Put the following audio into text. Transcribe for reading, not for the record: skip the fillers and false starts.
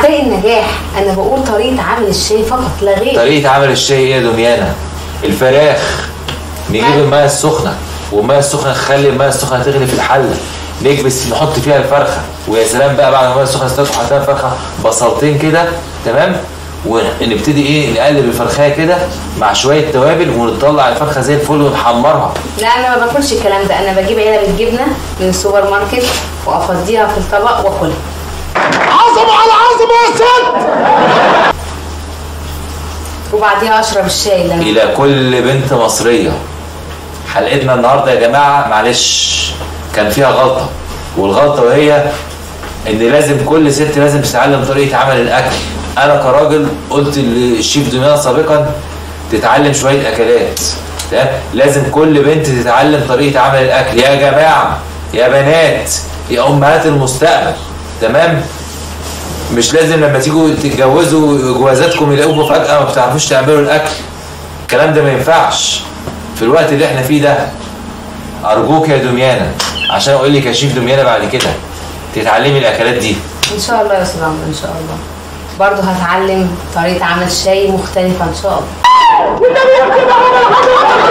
طريق النجاح. انا بقول طريقه عمل الشاي فقط لا غير. طريقه عمل الشاي ايه يا دميانه؟ الفراخ نجيب الميه السخنه، والميه السخنه نخلي الميه السخنه تغلي في الحله، نكبس نحط فيها الفرخه، ويا سلام بقى بعد ما الميه السخنه استوت وحطينا الفرخه بصلتين كده تمام، ونبتدي ايه نقلب الفرخايه كده مع شويه توابل، ونطلع الفرخه زي الفل ونحمرها. لا انا ما باكلش الكلام ده، انا بجيب علب الجبنه من السوبر ماركت وافضيها في الطبق واكلها. عظمه على عظمه يا ست. وبعديها اشرب الشاي اللي انا. الى كل بنت مصريه، حلقتنا النهارده يا جماعه معلش كان فيها غلطه، والغلطه وهي ان لازم كل ست لازم تتعلم طريقه عمل الاكل. انا كراجل قلت للشيف دميانة سابقا تتعلم شويه اكلات، لازم كل بنت تتعلم طريقه عمل الاكل يا جماعه، يا بنات، يا امهات المستقبل، تمام؟ مش لازم لما تيجوا تتجوزوا جوازاتكم يلاقوكم فجاه ما بتعرفوش تعملوا الاكل. الكلام ده ما ينفعش في الوقت اللي احنا فيه ده. ارجوك يا دميانة عشان اقول لك يا شيف دميانة بعد كده تتعلمي الاكلات دي ان شاء الله يا استاذ عمرو، ان شاء الله. برضه هتعلم طريقه عمل شاي مختلفه ان شاء الله.